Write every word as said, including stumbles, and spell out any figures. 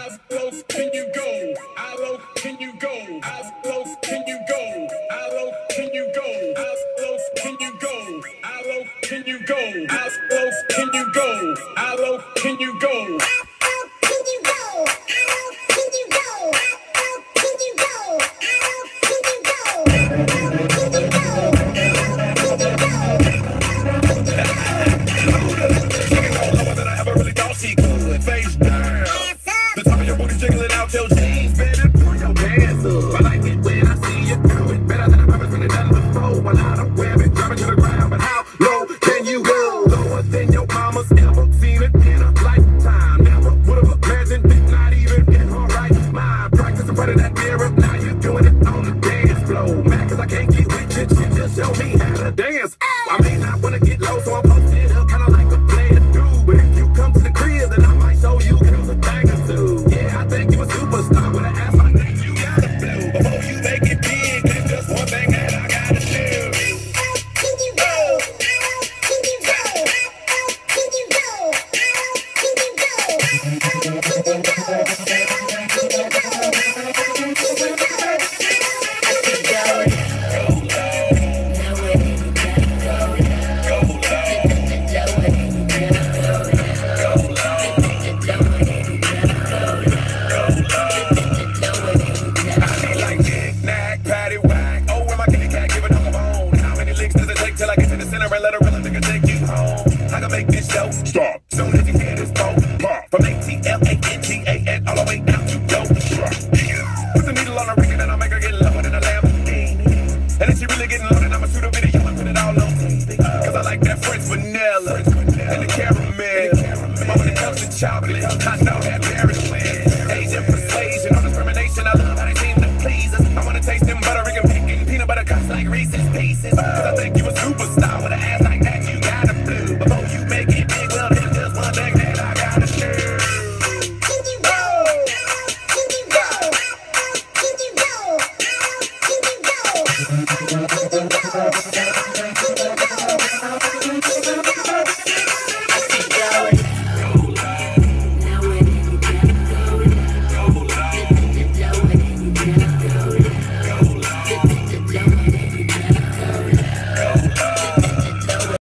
How close can you go? How low can you go? How close can you go? How low can you go? How close can you go? How low can you go? How close can you go? How low can you go? Face down. The top of your booty jiggling out your jeans. Better pull your pants up. I like it when I see you do it. Better than I've ever seen it done before. While I don't grab it, drop it to the ground. But how low can you go? Lower than your mama's ever seen it in a lifetime. Never would have imagined it, not even in her right mind. Practice in front of that mirror. Now you're doing it on the dance floor. Mad cause I can't get with you. She just show me how to dance. I may not wanna get low, so I'm posted up kinda like a player dude. But if you come to the crib, then I might show you girls a thing or two. Yeah, I think you a superstar with an ass like that. You gotta blow before you make it big. There's just one thing that I gotta do. Can you go? Can you go? Can you go? Can you go? Can you go? Can you make this show stop. Soon as you hear this phone pop from A T L A N T A and all the way down to go. Put the needle on the record and I'll make her get lower than a Lamborghini. And if she really getting loaded, I'ma shoot a video and put it all on T V. Cause I like that French vanilla and the caramel. But when it comes to chocolate, I know that Paris wins. Asian persuasion, no discrimination. I love how they seem to please us. I wanna taste them butter and bacon, peanut butter cups like Reese's Pieces. Cause I think you